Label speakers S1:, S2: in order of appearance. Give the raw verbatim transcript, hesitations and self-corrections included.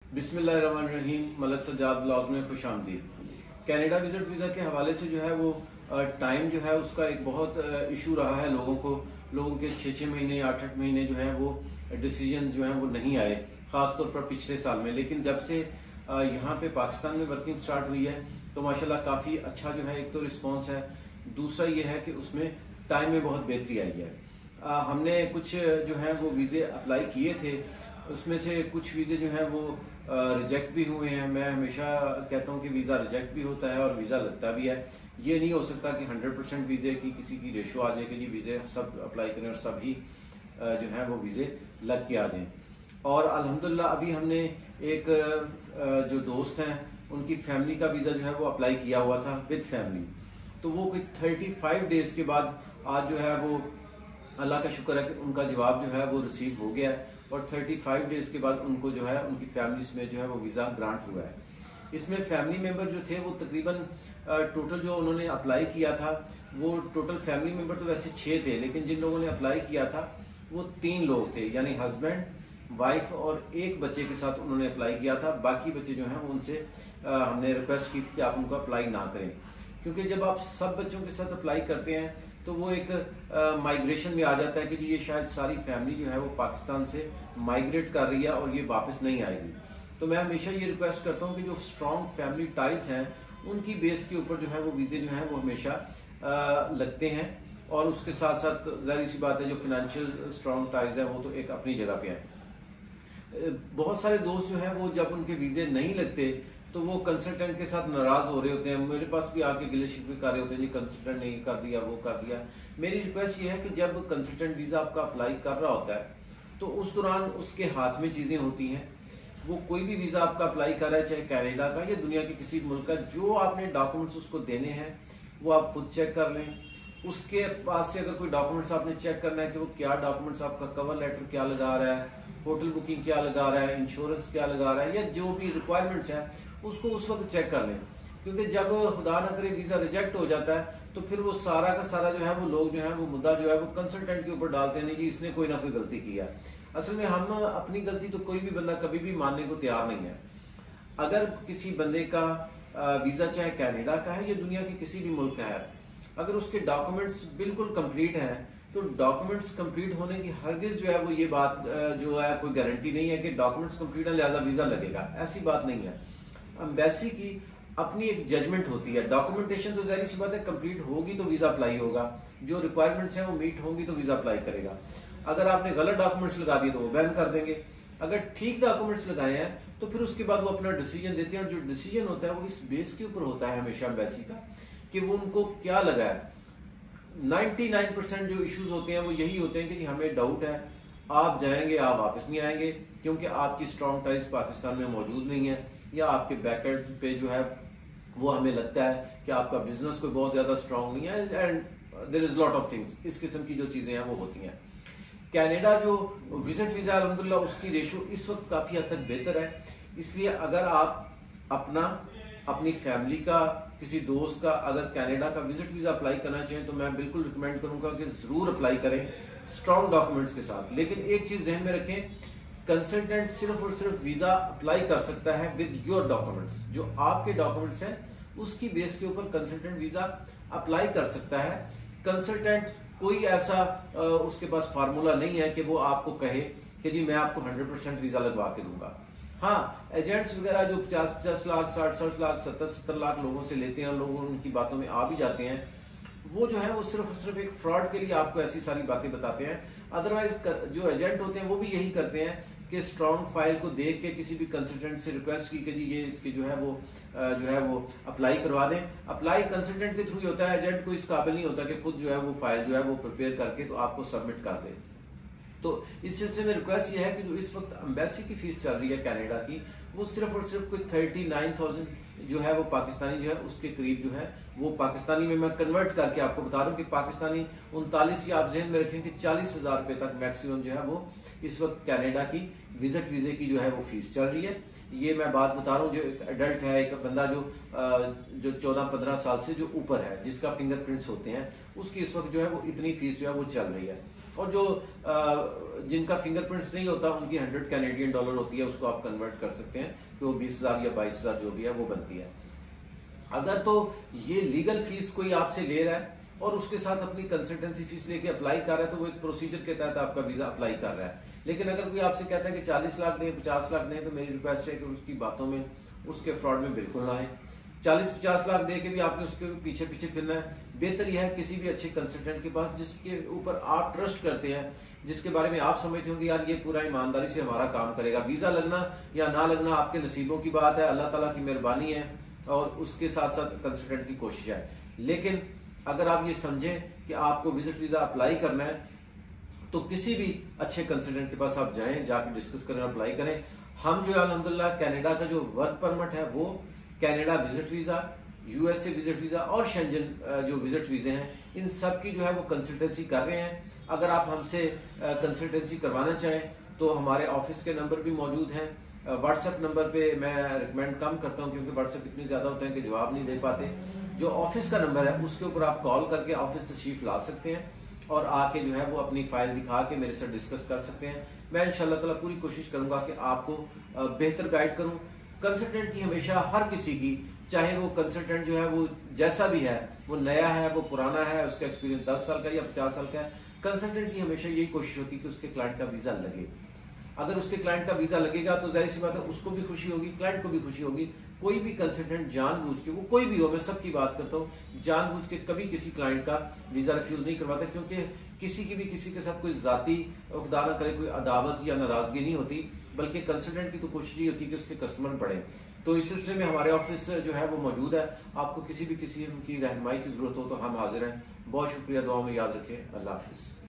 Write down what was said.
S1: बिस्मिल्लाहिर्रहमानिर्रहीम। मलक सज्जाद ब्लॉग में खुश आमदीद। कनाडा विजिट वीज़ा के हवाले से जो है वो टाइम जो है उसका एक बहुत इशू रहा है लोगों को। लोगों के छः छः महीने आठ आठ महीने जो है वो डिसीजन जो है वो नहीं आए, ख़ास तौर पर पिछले साल में। लेकिन जब से यहाँ पे पाकिस्तान में वर्किंग स्टार्ट हुई है तो माशाल्लाह काफ़ी अच्छा जो है एक तो रिस्पॉन्स है, दूसरा ये है कि उसमें टाइम में बहुत बेहतरी आई है। आ, हमने कुछ जो है वो वीज़े अप्लाई किए थे, उसमें से कुछ वीज़े जो हैं वो रिजेक्ट भी हुए हैं। मैं हमेशा कहता हूँ कि वीज़ा रिजेक्ट भी होता है और वीज़ा लगता भी है। ये नहीं हो सकता कि हंड्रेड परसेंट वीज़े की किसी की रेशो आ जाए कि जी वीज़े सब अप्लाई करें और सभी जो है वो वीज़े लग के आ जाएं। और अल्हम्दुलिल्लाह अभी हमने एक जो दोस्त हैं उनकी फैमिली का वीज़ा जो है वो अप्लाई किया हुआ था विद फैमिली, तो वो कोई थर्टी फाइव डेज़ के बाद आज जो है वो अल्लाह का शुक्र है कि उनका जवाब जो है वो रिसीव हो गया है और पैंतीस डेज के बाद उनको जो है उनकी फैमिलीज में जो है वो वीज़ा ग्रांट हुआ है। इसमें फैमिली मेंबर जो थे वो तकरीबन टोटल जो उन्होंने अप्लाई किया था वो टोटल फैमिली मेंबर तो वैसे छः थे, लेकिन जिन लोगों ने अप्लाई किया था वो तीन लोग थे, यानी हस्बैंड, वाइफ और एक बच्चे के साथ उन्होंने अप्लाई किया था। बाकी बच्चे जो हैं उनसे हमने रिक्वेस्ट की थी कि आप उनको अप्लाई ना करें, क्योंकि जब आप सब बच्चों के साथ अप्लाई करते हैं तो वो एक माइग्रेशन में आ जाता है कि ये शायद सारी फैमिली जो है वो पाकिस्तान से माइग्रेट कर रही है और ये वापस नहीं आएगी। तो मैं हमेशा ये रिक्वेस्ट करता हूँ कि जो स्ट्रॉन्ग फैमिली टाइज हैं उनकी बेस के ऊपर जो है वो वीज़े जो हैं वो हमेशा आ, लगते हैं। और उसके साथ साथ जाहिर सी बात है जो फिनेंशियल स्ट्रॉन्ग टाइज है वो तो एक अपनी जगह पे है। बहुत सारे दोस्त जो हैं वो जब उनके वीज़े नहीं लगते तो वो कंसल्टेंट के साथ नाराज हो रहे होते हैं, मेरे पास भी आके गिले शिकवे कर रहे होते हैं, जी कंसल्टेंट नहीं कर दिया, वो कर दिया। मेरी रिक्वेस्ट ये है कि जब कंसल्टेंट वीज़ा आपका अप्लाई कर रहा होता है तो उस दौरान उसके हाथ में चीज़ें होती हैं। वो कोई भी वीज़ा आपका अप्लाई कर रहा है, चाहे कनाडा का या दुनिया के किसी मुल्क का, जो आपने डॉक्यूमेंट्स उसको देने हैं वो आप खुद चेक कर लें। उसके पास से अगर कोई डॉक्यूमेंट्स आपने चेक करना है कि वो क्या डॉक्यूमेंट्स, आपका कवर लेटर क्या लगा रहा है, होटल बुकिंग क्या लगा रहा है, इंश्योरेंस क्या लगा रहा है, या जो भी रिक्वायरमेंट्स हैं उसको उस वक्त चेक कर लें। क्योंकि जब खुदा ना करे वीज़ा रिजेक्ट हो जाता है तो फिर वो सारा का सारा जो है वो लोग जो है वो मुद्दा जो है वो कंसल्टेंट के ऊपर डालते हैं, नहीं जी इसने कोई ना कोई गलती की है। असल में हम अपनी गलती तो कोई भी बंदा कभी भी मानने को तैयार नहीं है। अगर किसी बंदे का वीज़ा चाहे कनाडा का है या दुनिया के किसी भी मुल्क का है, अगर उसके डॉक्यूमेंट्स बिल्कुल कंप्लीट हैं तो डॉक्यूमेंट्स कंप्लीट होने की हरगिज जो है वो ये बात जो है कोई गारंटी नहीं है कि डॉक्यूमेंट्स कंप्लीट है लिहाजा वीज़ा लगेगा, ऐसी बात नहीं है। एम्बेसी की अपनी एक जजमेंट होती है। डॉक्यूमेंटेशन तो जाहिर सी बात है कंप्लीट होगी तो वीज़ा अप्लाई होगा, जो रिक्वायरमेंट्स हैं वो मीट होंगी तो वीज़ा अप्लाई करेगा। अगर आपने गलत डॉक्यूमेंट्स लगा दिए तो वो बैन कर देंगे। अगर ठीक डॉक्यूमेंट्स लगाए हैं तो फिर उसके बाद वो अपना डिसीजन देते हैं, और जो डिसीजन होता है वो इस बेस के ऊपर होता है हमेशा एम्बेसी का कि वो उनको क्या लगा है। नाइन्टी नाइन परसेंट जो इश्यूज होते हैं वो यही होते हैं कि हमें डाउट है, आप जाएंगे आप वापस नहीं आएंगे क्योंकि आपकी स्ट्रॉन्ग टाइज पाकिस्तान में मौजूद नहीं है, या आपके बैकएंड पे जो है वो हमें लगता है कि आपका बिजनेस कोई बहुत ज्यादा स्ट्रॉन्ग नहीं है, and there is lot of things. इस किस्म की जो चीजें हैं वो होती हैं। कनाडा जो विजिट वीजा अल्हम्दुलिल्लाह उसकी रेशो इस वक्त काफी हद तक बेहतर है। इसलिए अगर आप अपना अपनी फैमिली का किसी दोस्त का अगर कनाडा का विजिट वीजा अप्लाई करना चाहें तो मैं बिल्कुल रिकमेंड करूंगा कि जरूर अप्लाई करें स्ट्रॉन्ग डॉक्यूमेंट्स के साथ। लेकिन एक चीज ध्यान में रखें, कंसल्टेंट सिर्फ और सिर्फ वीजा अप्लाई कर सकता है विद योर डॉक्यूमेंट्स। जो आपके डॉक्यूमेंट्स हैं उसकी बेस के ऊपर कंसल्टेंट वीजा अप्लाई कर सकता है। कंसल्टेंट कोई ऐसा उसके पास फार्मूला नहीं है कि वो आपको कहे कि जी मैं आपको हंड्रेड परसेंट वीजा लगवा के दूंगा। हाँ, एजेंट्स वगैरह जो पचास पचास लाख साठ साठ लाख सत्तर सत्तर लाख लोगों से लेते हैं और लोग उनकी बातों में आ भी जाते हैं, वो जो है वो सिर्फ सिर्फ एक फ्रॉड के लिए आपको ऐसी सारी बातें बताते हैं। अदरवाइज जो एजेंट होते हैं वो भी यही करते हैं कि स्ट्रॉन्ग फाइल को देख के किसी भी कंसल्टेंट से रिक्वेस्ट की कि जी ये इसके जो है वो जो है वो अप्लाई करवा दें। अप्लाई कंसल्टेंट के थ्रू ही होता है, एजेंट को इस काबिल नहीं होता कि खुद जो है वो फाइल जो है वो प्रिपेयर करके तो आपको सबमिट कर दे। तो इस सिलसिले में रिक्वेस्ट ये है कि जो इस वक्त एम्बेसी की फीस चल रही है कनाडा की वो सिर्फ और सिर्फ कोई थर्टी नाइन थाउजेंड जो है वो पाकिस्तानी जो है उसके करीब जो है वो पाकिस्तानी में मैं कन्वर्ट करके आपको बता रहा हूँ कि पाकिस्तानी उनतालीस या आप जहन में रखें कि चालीस हजार रुपए तक मैक्सिमम जो है वो इस वक्त कनाडा की विजिट वीजे की जो है वो फीस चल रही है। ये मैं बात बता रहा हूँ जो एक अडल्ट है, एक बंदा जो जो चौदह पंद्रह साल से जो ऊपर है, जिसका फिंगरप्रिंट्स होते हैं, उसकी इस वक्त जो है वो इतनी फीस जो है वो चल रही है। और जो जिनका फिंगरप्रिंट्स नहीं होता उनकी हंड्रेड कैनेडियन डॉलर होती है, उसको आप कन्वर्ट कर सकते हैं कि वो बीस हजार या बाईस हजार जो भी है वो बनती है। अगर तो ये लीगल फीस कोई आपसे ले रहा है और उसके साथ अपनी कंसल्टेंसी फीस लेके अप्लाई कर रहा है तो वो एक प्रोसीजर के तहत आपका वीजा अप्लाई कर रहा है। लेकिन अगर कोई आपसे कहता है कि चालीस लाख दें, पचास लाख दें, तो मेरी रिक्वेस्ट है कि उसकी बातों में, उसके फ्रॉड में बिल्कुल ना आए। चालीस पचास लाख दे के भी आपने उसके पीछे पीछे फिरना है। बेहतर यह है किसी भी अच्छे कंसल्टेंट के पास जिसके ऊपर आप ट्रस्ट करते हैं, जिसके बारे में आप समझते होंगे यार ये पूरा ईमानदारी से हमारा काम करेगा। वीजा लगना या ना लगना आपके नसीबों की बात है, अल्लाह ताला की मेहरबानी है और उसके साथ साथ कंसल्टेंट की कोशिश है। लेकिन अगर आप ये समझें कि आपको विजिट वीजा अप्लाई करना है तो किसी भी अच्छे कंसल्टेंट के पास आप जाएं, जाकर डिस्कस करें, अप्लाई करें। हम जो है अल्हम्दुलिल्लाह कनाडा का जो वर्क परमिट है वो Canada visit visa, USA visit visa और शेंजन जो विजिट वीजे हैं, इन सब की जो है वो कंसल्टेंसी कर रहे हैं। अगर आप हमसे कंसल्टेंसी करवाना चाहें तो हमारे ऑफिस के नंबर भी मौजूद हैं। व्हाट्सएप नंबर पे मैं रिकमेंड कम करता हूं क्योंकि व्हाट्सएप इतने ज्यादा होते हैं कि जवाब नहीं दे पाते। जो ऑफिस का नंबर है उसके ऊपर आप कॉल करके ऑफिस तशरीफ ला सकते हैं और आके जो है वो अपनी फाइल दिखा के मेरे साथ डिस्कस कर सकते हैं। मैं इंशाल्लाह ताला पूरी कोशिश करूंगा कि आपको बेहतर गाइड करूं। कंसल्टेंट की हमेशा हर किसी की, चाहे वो कंसल्टेंट जो है वो जैसा भी है, वो नया है, वो पुराना है, उसका एक्सपीरियंस दस साल का या पचास साल का है, कंसल्टेंट की हमेशा यही कोशिश होती है कि उसके क्लाइंट का वीजा लगे। अगर उसके क्लाइंट का वीजा लगेगा तो जाहिर सी बात है उसको भी खुशी होगी, क्लाइंट को भी खुशी होगी। कोई भी कंसल्टेंट जानबूझ के, वो कोई भी हो, मैं सबकी बात करता हूँ, जानबूझ के कभी किसी क्लाइंट का वीजा रिफ्यूज नहीं करवाता, क्योंकि किसी की भी किसी के साथ कोई जाती खुदा न करे कोई अदावत या नाराजगी नहीं होती, बल्कि कंसल्टेंट की तो कोशिश ही होती है कि उसके कस्टमर बढ़े। तो इस सिलसिले में हमारे ऑफिस जो है वो मौजूद है। आपको किसी भी किसी की रहनुमाई की जरूरत हो तो हम हाजिर हैं। बहुत शुक्रिया, दुआ में याद रखें। अल्लाह हाफिज।